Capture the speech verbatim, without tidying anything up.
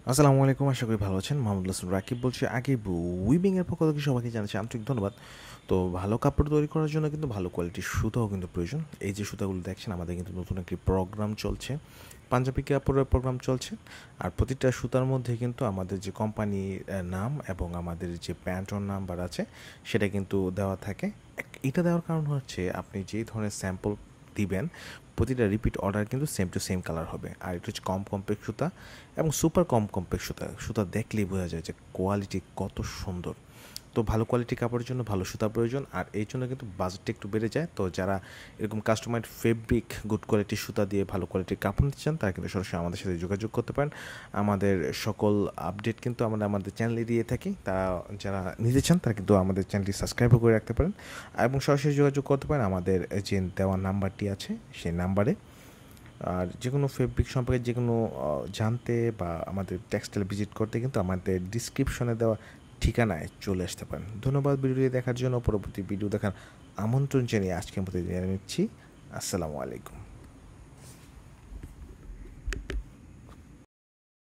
আসসালামু আলাইকুম। আশা করি ভালো আছেন। মোহাম্মদ হাসান রাকিব বলছি। আকিব উইবিং এর পক্ষ থেকে সবাইকে জানাচ্ছি আন্তরিক ধন্যবাদ। তো ভালো কাপড় তৈরি করার জন্য কিন্তু ভালো কোয়ালিটির সুতাও কিন্তু প্রয়োজন। এই যে সুতাগুলো দেখছেন, আমাদের কিন্তু নতুন একটি প্রোগ্রাম চলছে, পাঞ্জাবি কাপড়ের প্রোগ্রাম চলছে। আর প্রতিটা সুতার মধ্যে কিন্তু আমাদের যে কোম্পানির নাম এবং আমাদের যে ব্র্যান্ডের নাম্বার আছে সেটা কিন্তু দেওয়া থাকে। এক- এটা দেওয়ার কারণ হচ্ছে আপনি যেই ধরনের স্যাম্পল দিবেন, প্রতিটা রিপিট অর্ডার কিন্তু সেম টু সেম কালার হবে। আর এটা হচ্ছে কম কমপ্লেক্স সুতা এবং সুপার কম কমপ্লেক্স সুতা। সুতা দেখলেই বোঝা যায় যে কোয়ালিটি কত সুন্দর। তো ভালো কোয়ালিটি কাপড়ের জন্য ভালো সুতা প্রয়োজন, আর এই জন্য কিন্তু বাজেটটা একটু বেড়ে যায়। তো যারা এরকম কাস্টমাইড ফেব্রিক গুড কোয়ালিটির সুতা দিয়ে ভালো কোয়ালিটির কাপড় নিতে চান, তারা কিন্তু সরাসরি আমাদের সাথে যোগাযোগ করতে পারেন। আমাদের সকল আপডেট কিন্তু আমরা আমাদের চ্যানেলে দিয়ে থাকি। তারা যারা নিতে চান তারা কিন্তু আমাদের চ্যানেলটি সাবস্ক্রাইবও করে রাখতে পারেন এবং সরাসরি যোগাযোগ করতে পারেন আমাদের যে দেওয়া নাম্বারটি আছে সেই নাম্বারে। আর যে কোনো ফেব্রিক সম্পর্কে যে কোনো জানতে বা আমাদের টেক্সটাইল ভিজিট করতে কিন্তু আমাদের ডিসক্রিপশনে দেওয়া ঠিকানায় চলে আসতে পারেন। ধন্যবাদ ভিডিওটি দেখার জন্য। পরবর্তী ভিডিও দেখার আমন্ত্রণ জানিয়ে আজকের মতো বিদায় নিচ্ছি। আসসালামু আলাইকুম।